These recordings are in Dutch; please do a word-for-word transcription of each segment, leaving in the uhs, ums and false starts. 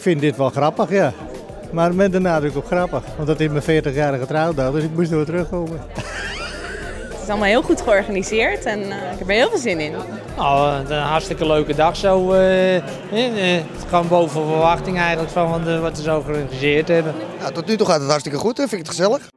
vind dit wel grappig, ja. Maar met de nadruk op grappig. Want dat is mijn veertigjarige trouwdag, dus ik moest er weer terugkomen. Het is allemaal heel goed georganiseerd en uh, ik heb er heel veel zin in. Nou, een hartstikke leuke dag zo. Uh, uh, het kwam boven verwachting eigenlijk van de, wat we zo georganiseerd hebben. Ja, tot nu toe gaat het hartstikke goed, vind ik het gezellig.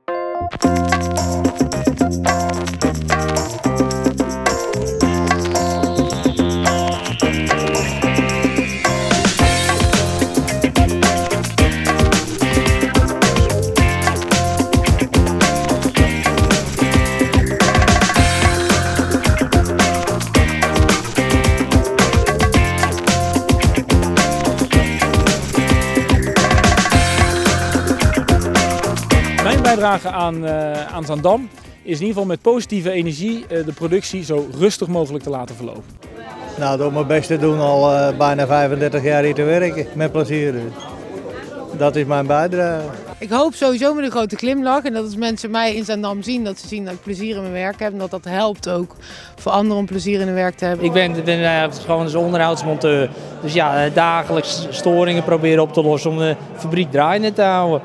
Mijn bijdrage aan, uh, aan Zaandam is in ieder geval met positieve energie uh, de productie zo rustig mogelijk te laten verlopen. Nou, door mijn best te doen al uh, bijna vijfendertig jaar hier te werken, met plezier. Dat is mijn bijdrage. Ik hoop sowieso met een grote glimlach en dat als mensen mij in Zaandam zien, dat ze zien dat ik plezier in mijn werk heb en dat dat helpt ook voor anderen om plezier in hun werk te hebben. Ik ben, ben uh, gewoon als onderhoudsmonteur, dus ja, uh, dagelijks storingen proberen op te lossen om de fabriek draaiende te houden.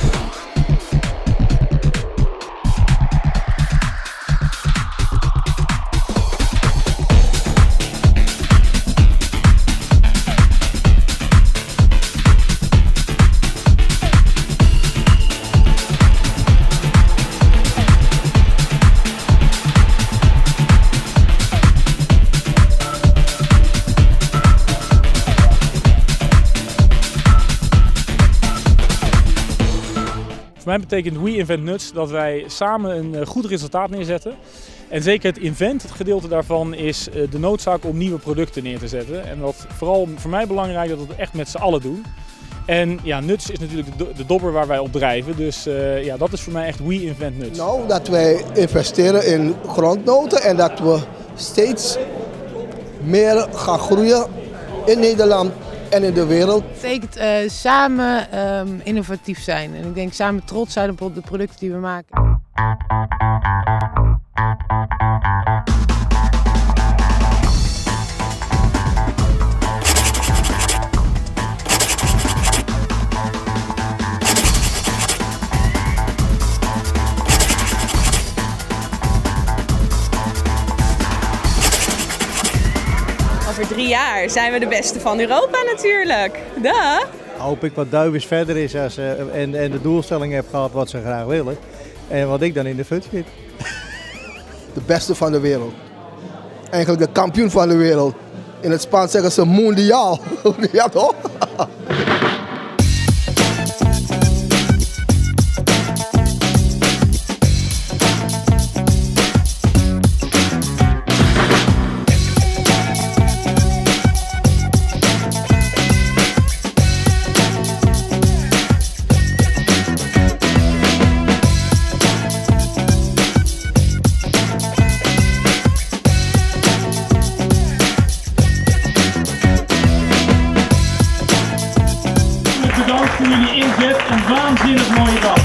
Voor mij betekent We Invent Nuts dat wij samen een goed resultaat neerzetten. En zeker het invent, het gedeelte daarvan, is de noodzaak om nieuwe producten neer te zetten. En wat vooral voor mij belangrijk dat we het echt met z'n allen doen. En ja, Nuts is natuurlijk de, de dobber waar wij op drijven. Dus uh, ja, dat is voor mij echt We Invent Nuts. Nou, dat wij investeren in grondnoten en dat we steeds meer gaan groeien in Nederland en in de wereld. Het betekent uh, samen um, innovatief zijn en ik denk samen trots zijn op de producten die we maken. Over drie jaar zijn we de beste van Europa natuurlijk. Duh. Hoop ik wat Duivens verder is als, uh, en, en de doelstelling heb gehad wat ze graag willen. En wat ik dan in de fut zit. De beste van de wereld. Eigenlijk de kampioen van de wereld. In het Spaans zeggen ze mondiaal. Ja toch? Bedankt voor jullie inzet, een waanzinnig mooie dag.